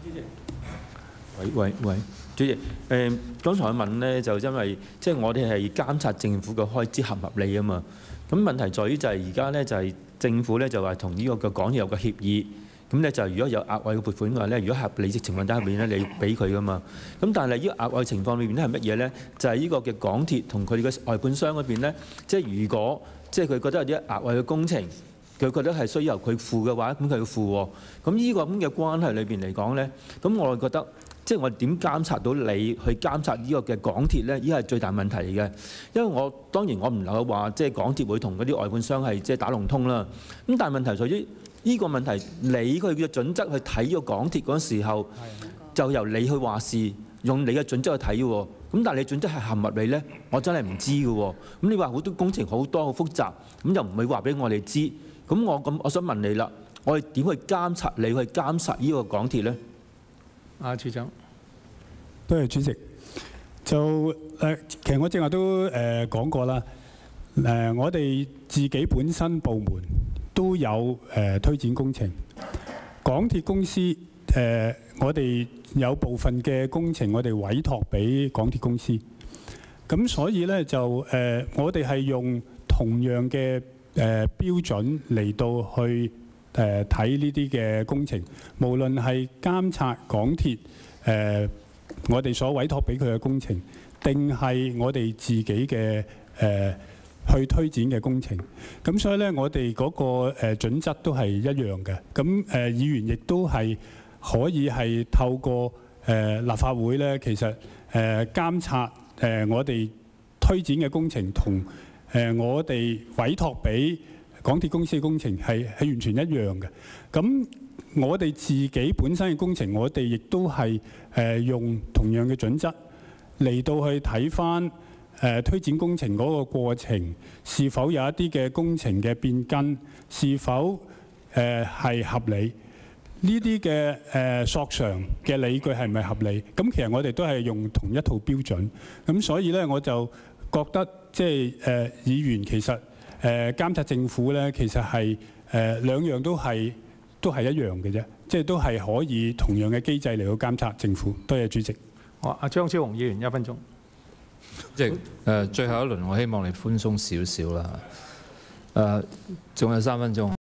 喂，主席，剛才我問咧，就因為即係我哋係監察政府嘅開支合唔合理啊嘛。咁問題在於就係而家咧就係政府咧就話同呢個嘅港鐵有個協議，咁咧就如果有額外嘅撥款嘅話咧，如果合理嘅情況底下邊咧，你俾佢噶嘛。咁但係呢個額外情況裏邊咧係乜嘢咧？就係呢個嘅港鐵同佢哋嘅外判商嗰邊咧，即係如果即係佢覺得有啲額外嘅工程，佢覺得係需要由佢付嘅話，咁佢要付喎。咁呢個咁嘅關係裏邊嚟講咧，咁我覺得。即係我點監察到你去監察呢個嘅港鐵呢？呢個係最大問題嚟嘅，因為當然我唔能夠話即係港鐵會同嗰啲外判商係即係打龍通啦。咁但係問題在於呢個問題，你佢嘅準則去睇呢個港鐵嗰陣時候，就由你去話事，用你嘅準則去睇喎。咁但係你準則係合唔合理呢？我真係唔知嘅喎。咁你話好多工程好多好複雜，咁又唔會話俾我哋知。咁我想問你啦，我哋點去監察你去監察呢個港鐵呢？ 處長， 多謝主席。就其實我正話都講過啦。我哋自己本身部門都有推展工程。港鐵公司我哋有部分嘅工程，我哋委託俾港鐵公司。咁所以咧就我哋係用同樣嘅標準嚟到去睇呢啲嘅工程，無論係監察港鐵我哋所委託俾佢嘅工程，定係我哋自己嘅去推展嘅工程。咁所以咧，我哋嗰個準則都係一樣嘅。咁議員亦都係可以係透過立法會咧，其實監察我哋推展嘅工程同我哋委託俾港鐵公司嘅工程係完全一樣嘅。咁我哋自己本身嘅工程，我哋亦都係用同樣嘅準則嚟到去睇返推展工程嗰個過程，是否有一啲嘅工程嘅變更，是否係合理？呢啲嘅索償嘅理據係咪合理？咁其實我哋都係用同一套標準。咁所以咧，我就覺得即係議員其實監察政府咧，其實係兩樣都係一樣嘅啫，即係都係可以同樣嘅機制嚟到監察政府。多謝主席。 好，阿張超雄議員1分鐘。 即係最後一輪，我希望你寬鬆少少啦。仲有3分鐘。